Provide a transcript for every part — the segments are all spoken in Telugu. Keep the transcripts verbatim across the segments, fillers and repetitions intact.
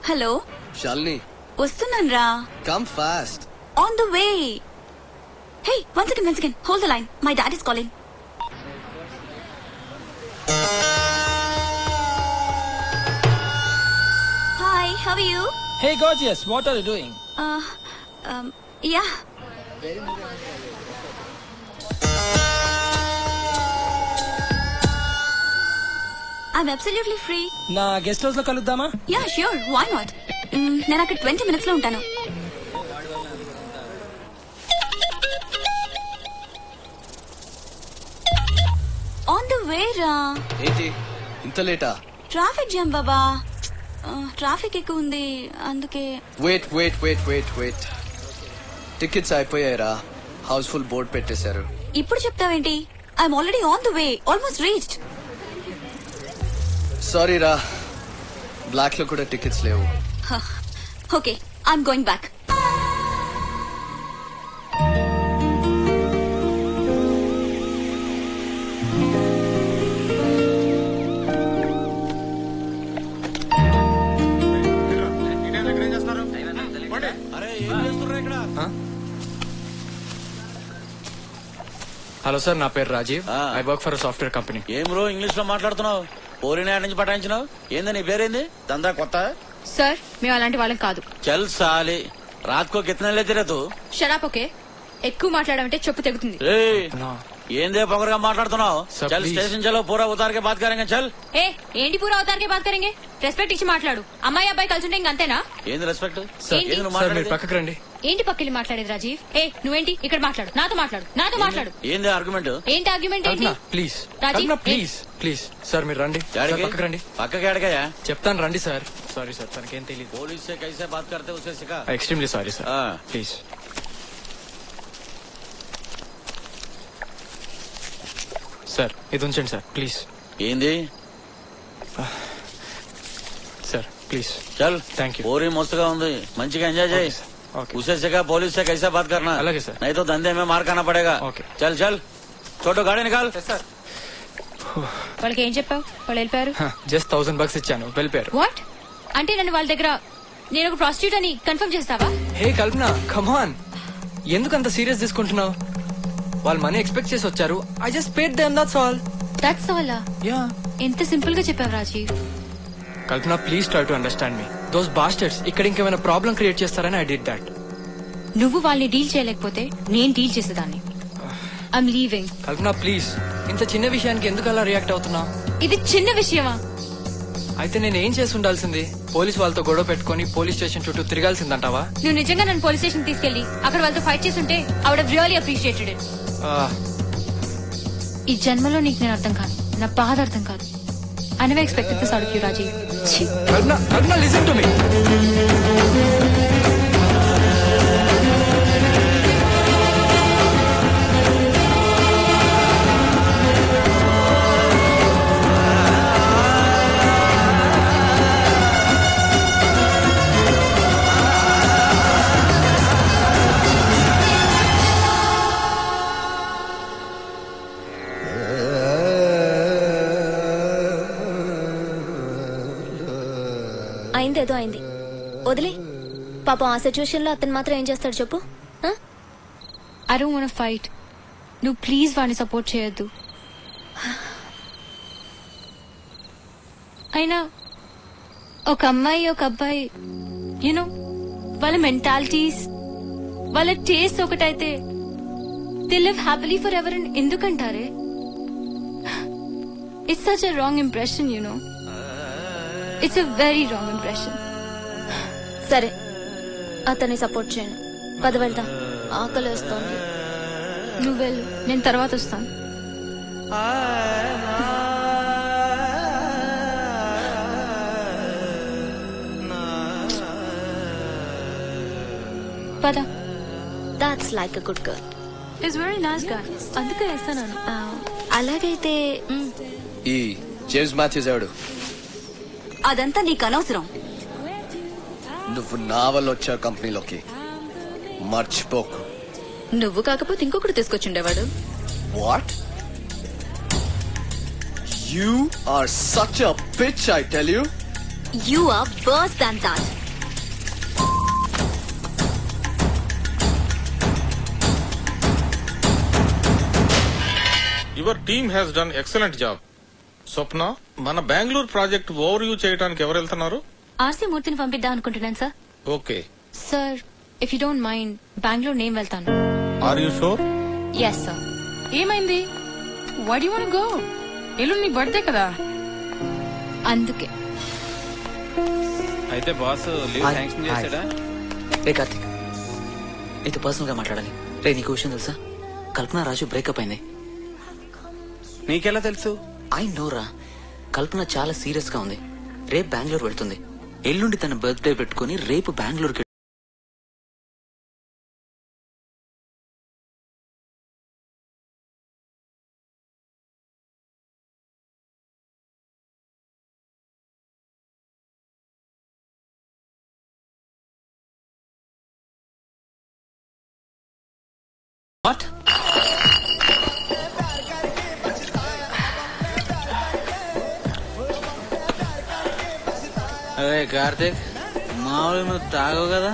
హలో శాలిని, వస్తున్నాను రా. Come fast. On the way. Hey one second one second hold the line, my dad is calling. Hi, how are you? Hey gorgeous, what are you doing? Uh, um, yeah. I'm absolutely free. నా గెస్ట్ హౌస్ లో కలుద్దామా? Yeah, sure. Why not? Mm, నేను అక్కడ ట్వంటీ మినిట్స్ లో ఉంటాను. ఆన్ ద వే రా. ఏంటి ఇంత లేటా? ట్రాఫిక్ జామ్ బాబా. ట్రాఫిక్ ఎక్కువ ఉంది అందుకే. Wait wait wait wait wait tickets అయిపోయారా? హౌస్ఫుల్ బోర్డ్ పెట్టేశారు. ఇప్పుడు చెప్తావేంటి? I'm already on the way, almost reached. Sorry రా, బ్లాక్ లో కూడా టికెట్స్ లేవు. Okay, I'm going back. Hello sir, నా పేరు Rajeev. I work for software company. ఏం బ్రో ఇంగ్లీష్ లో మాట్లాడుతున్నావు? పోరినా నుంచి పటాయించినావు? ఏంది నీ పేరేంది? దందా కొత్త? సార్ మేము అలాంటి వాళ్ళం కాదు. చల్ సాలి, రాత్కో కితనే లేతే రే తూ? షరాప్. ఓకే, ఎక్కువ మాట్లాడమంటే చెప్పు తెగుతుంది. ఏందే పొగరుగా మాట్లాడుతున్నావు? చల్ స్టేషన్ చలో, పూరా ఉతార్కే బాత్ కరేంగే. చల్. ఏ ఏంటి పూరా అవతారికే బాత్ కరేంగే? రెస్పెక్ట్ ఇచ్చి మాట్లాడు. అమ్మాయి అబ్బాయి కలిసి ఉంటే ఇంక అంతేనా? ఏంది రెస్పెక్ట్? పక్కకు రండి. ఏంటి పక్కకి మాట్లాడేది రాజీవ్? ఏ నువ్వేంటి ఇక్కడ మాట్లాడు, నాతో మాట్లాడు, నాతో మాట్లాడు. ఏంది ఆర్గ్యుమెంట్? ఏంటి ఆర్గ్యుమెంట్? ఏంటి? Please Rajeev please please sir మీరు రండి. పక్కకు రండి. పక్కకి అడగయా? చెప్తాను రండి సార్. సారీ సార్, తనకేం తెలియదు. పోలీస్ సే కైసే బాత్ కర్తే ఉసే సిఖా. Extremely sorry sir, please. Sir ఇది ఉంచండి సార్ ప్లీజ్. ఏంది సార్ ప్లీజ్. చల్. Thank you. పోరీ మస్తుగా ఉంది, మంచిగా ఎంజాయ్ చేయి. उसे से क्या पुलिस से कैसे बात करना? अलग है सर. नहीं तो धंधे में मार खाना पड़ेगा. ओके. चल चल छोटो गाड़ी निकाल. వాళ్ళకి ఏం చెప్పావు? వాళ్ళు వెళ్ళిపోయారు. జస్ట్ థౌసండ్ బక్స్ ఇచ్చాను, వెళ్ళిపోయారు. వాట్ అంటే నన్ను వాళ్ళ దగ్గర నేను ఒక ప్రాస్టిట్యూట్ అని కన్ఫర్మ్ చేస్తావా? హే కల్పన, కమ్ ఆన్, ఎందుకు అంత సీరియస్ తీసుకుంటున్నావు? వాళ్ళు మనీ ఎక్స్పెక్ట్ చేసి వచ్చారు. I just paid them, that's all. That's all? Yeah. ఎంత సింపుల్ గా చెప్పావు Rajeev. Kalpana please try to understand me. Those bastards ఇక్కడ ఇంకేమైనా ప్రాబ్లం క్రియేట్ చేస్తారని ఐ డిడ్ దట్. నువ్వు వాళ్ళని డీల్ చేయలేకపోతే నేను డీల్ చేసేదాన్ని. I'm leaving. కల్పన ప్లీజ్, ఇంత చిన్న విషయానికి ఎందుకు అలా రియాక్ట్ అవుతున్నావు? ఇది చిన్న విషయమా? అయితే నేను ఏం చేసి ఉండాల్సింది? పోలీస్ వాళ్ళతో గొడవ పెట్టుకుని పోలీస్ స్టేషన్ చుట్టూ తిరగాల్సిందంటావా? నువ్వు నిజంగా నన్ను పోలీస్ స్టేషన్ తీసుకెళ్లి అక్కడ వాళ్ళతో ఫైట్ చేస్తుంటే I would have really appreciated it. ఈ జన్మలో నీకు నేను అర్థం కాదు, నా బాధ అర్థం కాదు. I never expected this out of you, Rajiv. Karna, Karna, listen to me. అయిందేదో అయింది, వదిలే. పాపం ఆ సిచ్యువేషన్ లో అతను మాత్రం ఏం చేస్తాడు చెప్పు? I don't want to fight. నువ్వు ప్లీజ్ వాడిని సపోర్ట్ చేయొద్దు. అయినా ఒక అమ్మాయి ఒక అబ్బాయి యూనో వాళ్ళ మెంటాలిటీస్ వాళ్ళ టేస్ట్ ఒకటైతే they live happily forever అని ఎందుకంటారే? It's such a wrong impression you know. It's a very wrong impression. సరే అతన్ని సపోర్ట్ చేయను, పద వెళ్తా, ఆకలి వేస్తోంది. నువ్వు వెళ్ళు, నేను తర్వాత వస్తాను. పద. That's like a good girl. It's very nice guy, అందుకే వేస్తాను. అలాగైతే ఈ జేమ్స్ మాథ్యూస్ ఎవడు? అదంతా నీకు అనవసరం. నువ్వు నా వల్ల వచ్చావు కంపెనీలోకి, మర్చిపోకు. నువ్వు కాకపోతే ఇంకొకటి తీసుకొచ్చిండేవాడు. What? You are such a bitch, I tell you. You are worse than that. Your team has done excellent job. Swapna, మన బెంగళూరు ప్రాజెక్ట్ ఓవర్ వ్యూ చేయడానికి ఎవరు వెళ్తున్నారు? ఆర్సీ మూర్తిని పంపిద్దాం అనుకుంటున్నాను sir. Okay sir, if you don't mind Bengaluru నేను వెళ్తాను. Are you sure? Yes sir. ఏమైంది? Why do you want go? ఎల్లుండి నీ బర్త్డే కదా. అందుకే. అయితే బాస్ లీవ్ శాంక్షన్ చేశాడా? రే కార్తిక్, నీతో పర్సనల్ గా మాట్లాడాలి. రే, నీకు విషయం తెలుసా? కల్పన రాజు బ్రేకప్ అయింది. నీకెలా తెలుసు? ఐ నో రా. కల్పన చాలా సీరియస్ గా ఉంది. రేపు బెంగళూరు వెళ్తుంది. ఎల్లుండి తన బర్త్డే పెట్టుకుని రేపు బెంగళూరుకి వాట్? అరే కార్తిక్, మామూలు నువ్వు తాగవు కదా?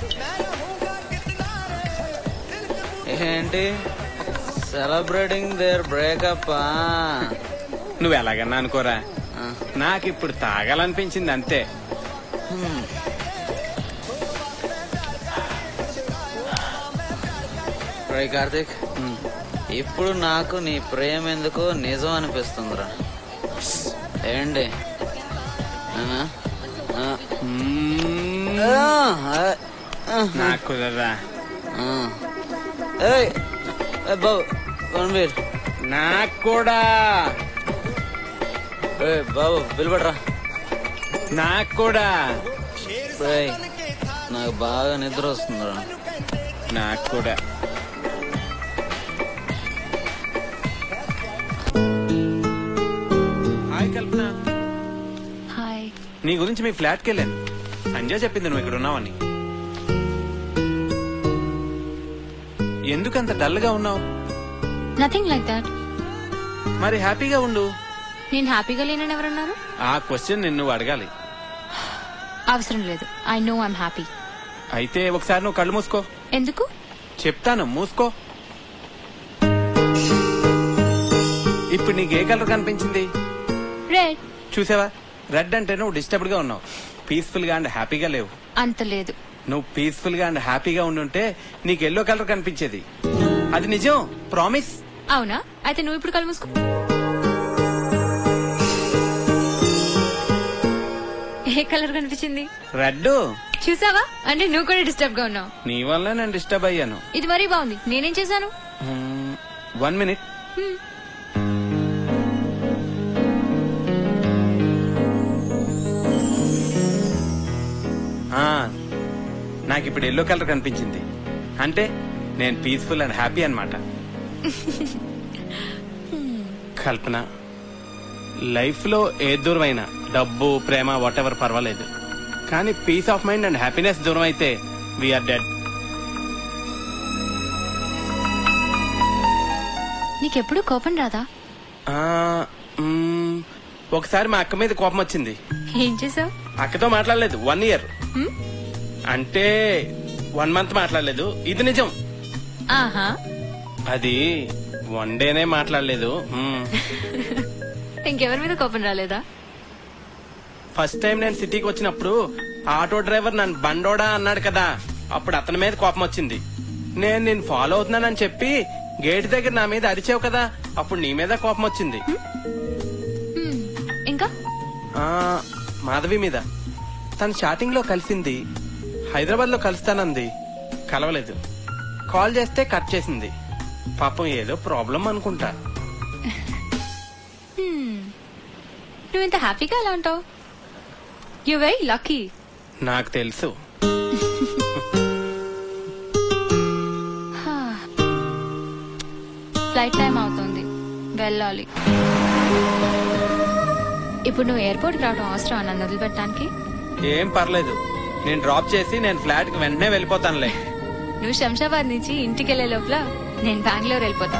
ఏంటి సెలబ్రేటింగ్ దేర్ బ్రేకప్? నువ్వు ఎలాగన్నా అనుకోరా, నాకు ఇప్పుడు తాగాలనిపించింది అంతే. రే కార్తిక్, ఇప్పుడు నాకు నీ ప్రేమ ఎందుకో నిజం అనిపిస్తుందిరా. ఏంటి? నాకు కుదరరా. బాబు రణబీర్, నాకు కూడా. బాబు బిల్బడరా. నాకు కూడా. నాకు బాగా నిద్ర వస్తుందిరా. నాకు కూడా. హాయ్ కల్పన. హాయ్. నీ గురించి మీ ఫ్లాట్కి వెళ్ళాను. సంజయ్ చెప్పింది నువ్వు ఇక్కడ ఉన్నావని. ఎందుకంత డల్ గా ఉన్నావు? Nothing like that. మరి హ్యాపీగా ఉండు. నేను హ్యాపీగా లేనని ఎవరన్నారు? ఆ క్వశ్చన్ నిన్ను నువ్వు అడగాలి. అవసరం లేదు. I know I'm happy. అయితే ఒకసారి నువ్వు కళ్ళు మూసుకో. ఎందుకు? చెప్తాను, మూసుకో. ఇప్పుడు నీకు ఏ కలర్ కనిపించింది? రెడ్. చూసావా, రెడ్ అంటే నువ్వు డిస్టర్బ్డ్ గా ఉన్నావు, పీస్ఫుల్ గా అండ్ హ్యాపీగా లేవు. అంత లేదు. నువ్వు పీస్ఫుల్ గా అండ్ హ్యాపీగా ఉండుంటే నీకు ఎల్లో కలర్ కనిపించేది. అది నిజం, ప్రామిస్. అవునా? అయితే నువ్వు ఇప్పుడు కళ్ళు మూసుకో. ఏ కలర్ కనిపించింది? రెడ్. చూసావా, అంటే నువ్వు కూడా డిస్టర్బ్ గా ఉన్నావు. నీ వల్ల నేను డిస్టర్బ్ అయ్యాను. ఇది మరీ బాగుంది. నేనేం చేశాను? One minute. నాకు ఇప్పుడు ఎల్లో కలర్ కనిపించింది. అంటే నేను పీస్ఫుల్ అండ్ హ్యాపీ అన్నమాట. కల్పన, లైఫ్ లో ఏ దూరమైనా డబ్బు, ప్రేమ, వాట్ ఎవర్ పర్వాలేదు, కానీ peace of mind and happiness దూరం అయితే వీఆర్ డెడ్. నీకెప్పుడు కోపం రాదా? ఒకసారి మా అక్క మీద కోపం వచ్చింది. ఏం చేసావు? అక్కతో మాట్లాడలేదు వన్ ఇయర్. అంటే వన్ మంత్ మాట్లాడలేదు. ఇది నిజం. ఆహా. అది వన్ డేనే మాట్లాడలేదు. ఇంకెవరి మీద కోపం రాలేదా? ఫస్ట్ టైం నేను సిటీకి వచ్చినప్పుడు ఆటో డ్రైవర్ నన్ను బండోడా అన్నాడు కదా, అప్పుడు అతని మీద కోపం వచ్చింది. నేను నేను ఫాలో అవుతున్నానని చెప్పి గేట్ దగ్గర నా మీద అరిచావు కదా, అప్పుడు నీ మీద కోపం వచ్చింది. ఇంకా మాధవి మీద. తను స్టార్టింగ్ లో కలిసింది, హైదరాబాద్ లో కలుస్తానంది, కలవలేదు. కాల్ చేస్తే కట్ చేసింది. పాపం ఏదో ప్రాబ్లం అనుకుంటా. నువ్వు ఇంత హ్యాపీగా ఎలా ఉంటావు? You very lucky. నాకు తెలుసు. ఫ్లైట్ టైం అవుతుంది, వెళ్ళాలి. ఇప్పుడు నువ్వు ఎయిర్పోర్ట్ కి రావడం అవసరం నన్ను వదిలిపెట్టడానికి? ఏం పర్లేదు, నేను డ్రాప్ చేసి నేను ఫ్లాట్ కి వెంటనే వెళ్ళిపోతానులే. నువ్వు శంషాబాద్ నుంచి ఇంటికి వెళ్లే లోపల నేను బెంగళూరు వెళ్ళిపోతా.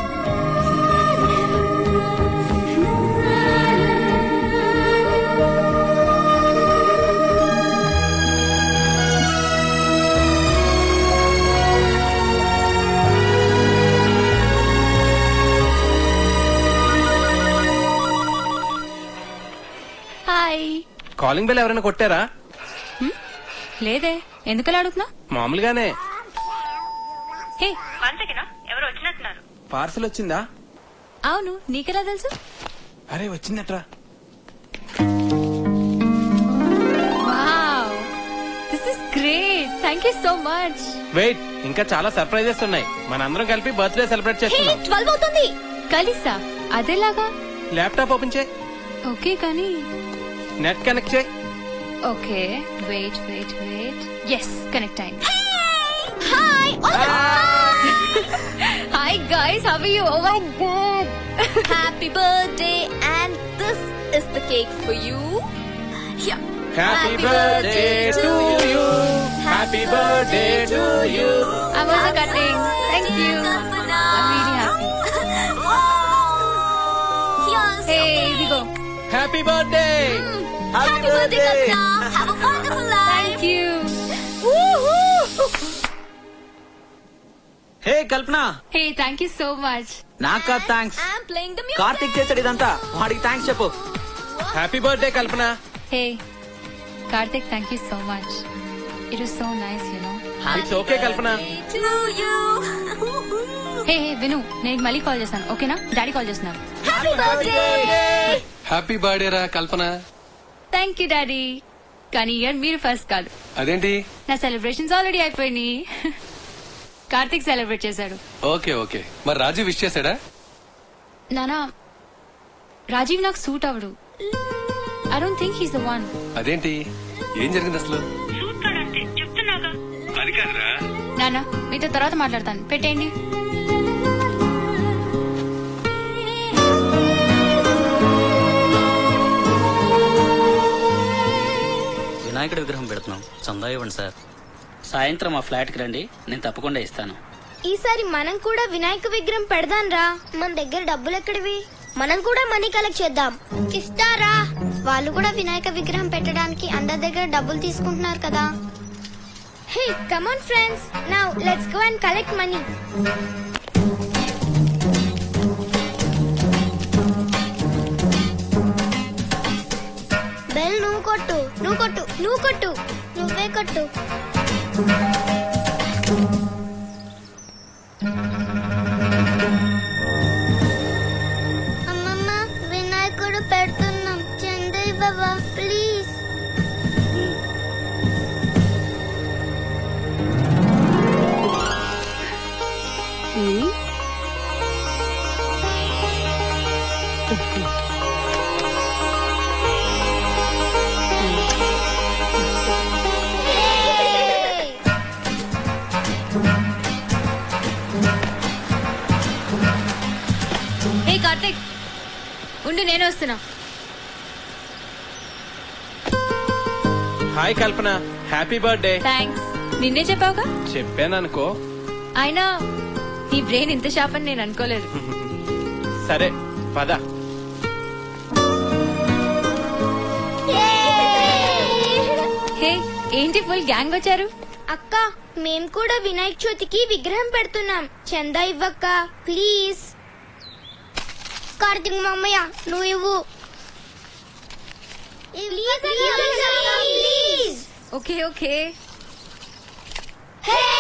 కాలింగ్ బెల్ ఎవరైనా కొట్టారా? లేదే, ఎందుకలా అడుగుతున్నా? మామూలుగానే. హే, ఎవరు వచ్చినట్టున్నారు? పార్సల్ వచ్చిందా? అవును, నీకెలా తెలుసు? అరే వచ్చిందట్రా. Wow, this is great. Thank you so much. Wait, ఇంకా చాలా సర్ప్రైజెస్ ఉన్నాయి. మనందరం కలిపి బర్త్డే సెలబ్రేట్ చేస్తున్నాం. ట్వెల్వ్ అవుతుంది. కలిసా? అదేలాగా? ల్యాప్టాప్ ఓపెన్ చేయి. ఓకే, కానీ నెట్ కనెక్ట్ చేయి. Okay, wait wait wait. Yes, connect అయింది. Hi hi guys, how are you? Oh my god, happy birthday and this is the cake for you. Happy birthday to you. Happy birthday to you. I was cutting. Thank you. I really happy. Hey, ఇదిగో. Happy birthday. Happy birthday Kalpana. Have a wonderful life. Thank you. Hey Kalpana. Hey, thank you so much. నాకా thanks. I am playing the music. Karthik చేశాడు ఇదంతా, వాడికి థ్యాంక్స్ చెప్పు. Happy birthday Kalpana. Hey Karthik, thank you so much. It was so nice, you know. It's okay Kalpana. To you. Hey hey విను, నేను మళ్ళీ కాల్ చేస్తాను, ఓకేనా? డాడీ కాల్ చేస్తున్నారు. Happy birthday. హ్యాపీ బర్త్డే రా కల్పన. థ్యాంక్ యూ డాడీ, కానీ ఇయర్ మీరు ఫస్ట్ కాదు. అదేంటి? నా సెలబ్రేషన్స్ ఆల్రెడీ అయిపోయినాయి. కార్తిక్ సెలబ్రేట్ చేశాడు. ఓకే ఓకే, మరి రాజు విష్ చేశాడా? నానా, రాజీవ్ నాకు సూట్ అవడు. I don't think he's the one. అదేంటి, ఏం జరిగింది అసలు? అది కాదురా నానా, మీతో తర్వాత మాట్లాడతాను, పెట్టేయండి. వినాయకుడి విగ్రహం పెడుతున్నాం, చందా ఇవ్వండి సార్. సాయంత్రం మా ఫ్లాట్ కి రండి, నేను తప్పకుండా ఇస్తాను. ఈసారి మనం కూడా వినాయక విగ్రహం పెడదాం రా. మన దగ్గర డబ్బులు ఎక్కడివి? మనం కూడా మనీ కలెక్ట్ చేద్దాం. ఇస్తారా? వాళ్ళు కూడా వినాయక విగ్రహం పెట్టడానికి అందరి దగ్గర డబ్బులు తీసుకుంటున్నారు కదా. Hey come on friends, now let's go and collect money. Bell నువ్వు కొట్టు, నువ్వు కొట్టు, నువ్వు కొట్టు, నువ్వే కొట్టు. అమ్మమ్మ, వినాయకుడు పెడుతున్నాం, చందయ్ బాబా ప్లీజ్. హే కార్తిక్, ఉండు, నేను వస్తున్నా. Hi Kalpana, happy birthday. Thanks. నిన్నే చెప్పావుగా? చెప్పాననుకో. అయినా నీ బ్రెయిన్ ఇంత షార్ప్ అని నేను అనుకోలేదు. సరే పద. హే, ఏంటి ఫుల్ గ్యాంగ్ వచ్చారు? అక్క, మేం కూడా వినాయక చవితికి విగ్రహం పెడుతున్నాం, చందా ఇవ్వక్క ప్లీజ్. కార్తిక్ మామయ్య, నువ్వు ఇవ్వు ప్లీజ్. Okay okay. హే